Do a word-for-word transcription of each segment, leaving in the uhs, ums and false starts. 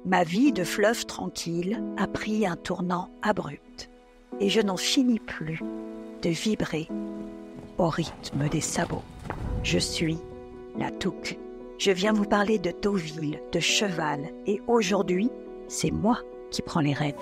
Ma vie de fleuve tranquille a pris un tournant abrupt et je n'en finis plus de vibrer au rythme des sabots. Je suis la Touque. Je viens vous parler de Deauville, de cheval et aujourd'hui, c'est moi qui prends les rênes.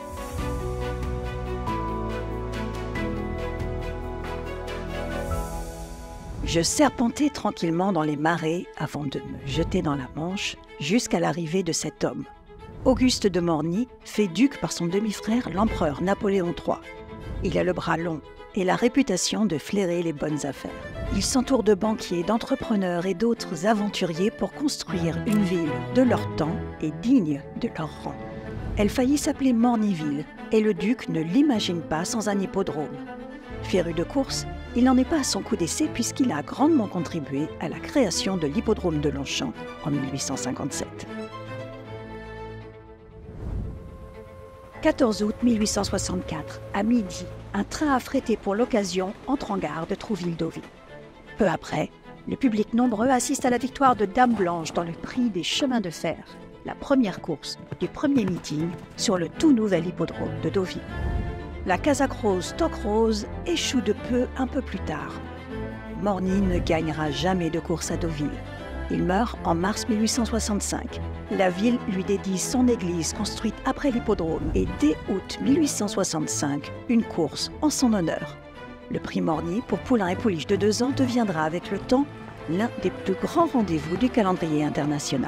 Je serpentais tranquillement dans les marais avant de me jeter dans la Manche jusqu'à l'arrivée de cet homme. Auguste de Morny, fait duc par son demi-frère l'empereur Napoléon trois. Il a le bras long et la réputation de flairer les bonnes affaires. Il s'entoure de banquiers, d'entrepreneurs et d'autres aventuriers pour construire une ville de leur temps et digne de leur rang. Elle faillit s'appeler Mornyville et le duc ne l'imagine pas sans un hippodrome. Féru de course, il n'en est pas à son coup d'essai puisqu'il a grandement contribué à la création de l'hippodrome de Longchamp en mille huit cent cinquante-sept. quatorze août mille huit cent soixante-quatre, à midi, un train affrété pour l'occasion entre en gare de Trouville-Deauville. Peu après, le public nombreux assiste à la victoire de Dame Blanche dans le prix des chemins de fer, la première course du premier meeting sur le tout nouvel hippodrome de Deauville. La Casaque Rose Stock Rose échoue de peu un peu plus tard. Morny ne gagnera jamais de course à Deauville. Il meurt en mars mille huit cent soixante-cinq. La ville lui dédie son église construite après l'hippodrome et dès août mille huit cent soixante-cinq, une course en son honneur. Le prix Morny pour poulains et pouliches de deux ans deviendra avec le temps l'un des plus grands rendez-vous du calendrier international.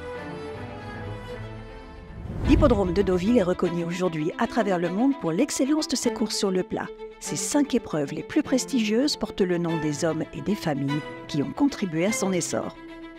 L'hippodrome de Deauville est reconnu aujourd'hui à travers le monde pour l'excellence de ses courses sur le plat. Ses cinq épreuves les plus prestigieuses portent le nom des hommes et des familles qui ont contribué à son essor.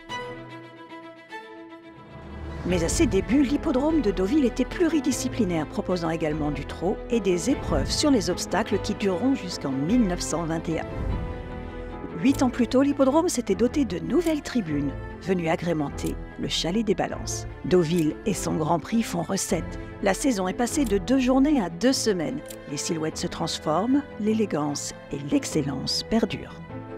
Mais à ses débuts, l'hippodrome de Deauville était pluridisciplinaire, proposant également du trot et des épreuves sur les obstacles qui dureront jusqu'en mille neuf cent vingt et un. Huit ans plus tôt, l'hippodrome s'était doté de nouvelles tribunes, venues agrémenter le chalet des Balances. Deauville et son Grand Prix font recette. La saison est passée de deux journées à deux semaines. Les silhouettes se transforment, l'élégance et l'excellence perdurent.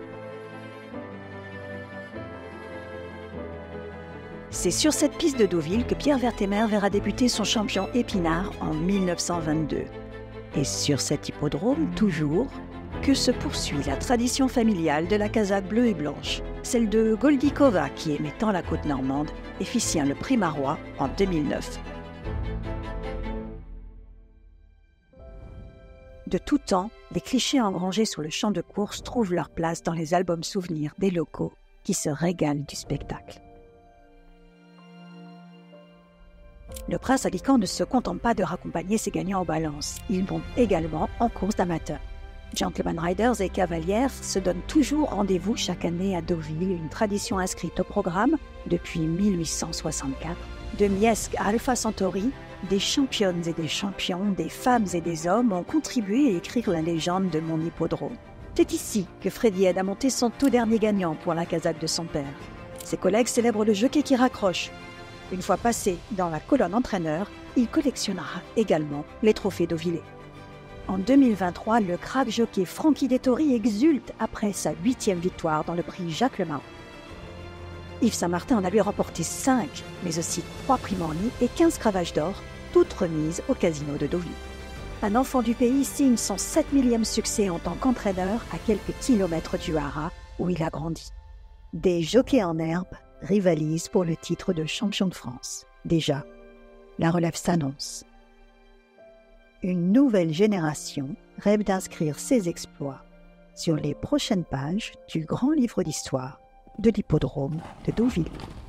C'est sur cette piste de Deauville que Pierre Vertemer verra débuter son champion Épinard en mille neuf cent vingt-deux. Et sur cet hippodrome, toujours, que se poursuit la tradition familiale de la casaque bleue et blanche, celle de Goldikova qui aimait tant la côte normande et fit sien le prix Marois en deux mille neuf. De tout temps, les clichés engrangés sur le champ de course trouvent leur place dans les albums souvenirs des locaux qui se régalent du spectacle. Le prince Alicant ne se contente pas de raccompagner ses gagnants aux balances, il monte également en course d'amateurs. Gentleman Riders et cavalières se donnent toujours rendez-vous chaque année à Deauville, une tradition inscrite au programme depuis mille huit cent soixante-quatre. De Miesque à Alpha Centauri, des championnes et des champions, des femmes et des hommes ont contribué à écrire la légende de mon hippodrome. C'est ici que Freddy Head a monté son tout dernier gagnant pour la casaque de son père. Ses collègues célèbrent le jockey qui raccroche. Une fois passé dans la colonne entraîneur, il collectionnera également les trophées deauvillais. En deux mille vingt-trois, le crack jockey Francky Dettori exulte après sa huitième victoire dans le prix Jacques Le Marot. Yves Saint-Martin en a lui remporté cinq, mais aussi trois prix Morny et quinze cravages d'or, toutes remises au casino de Deauville. Un enfant du pays signe son sept millième succès en tant qu'entraîneur à quelques kilomètres du Haras où il a grandi. Des jockeys en herbe rivalisent pour le titre de champion de France. Déjà, la relève s'annonce. Une nouvelle génération rêve d'inscrire ses exploits sur les prochaines pages du grand livre d'histoire de l'hippodrome de Deauville.